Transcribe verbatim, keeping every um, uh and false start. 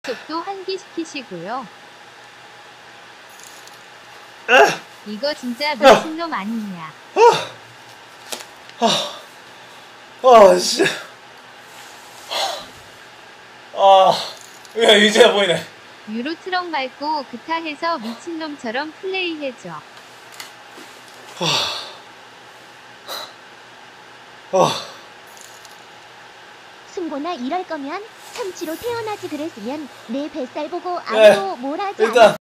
속도 환기시키시고요. 아! 이거 진짜 미친놈 아니냐. 아, 아, 씨. 아, 야, 이제야 보이네. 유로 트럭 밟고 그타해서 미친놈처럼 플레이해줘. 아, 승보나 이럴 거면 삼치로 태어나지 그랬으면 내 뱃살 보고 네, 아무도 뭘 하지 일단